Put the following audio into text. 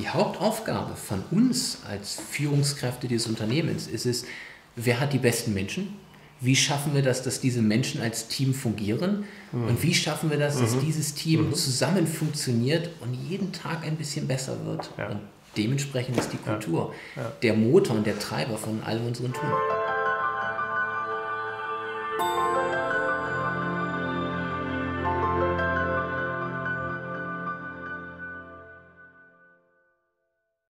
die Hauptaufgabe von uns als Führungskräfte dieses Unternehmens ist es, wer hat die besten Menschen? Wie schaffen wir das, dass diese Menschen als Team fungieren? Und wie schaffen wir das, dass dieses Team zusammen funktioniert und jeden Tag ein bisschen besser wird? Ja. Und dementsprechend ist die Kultur der Motor und der Treiber von all unserem Tun.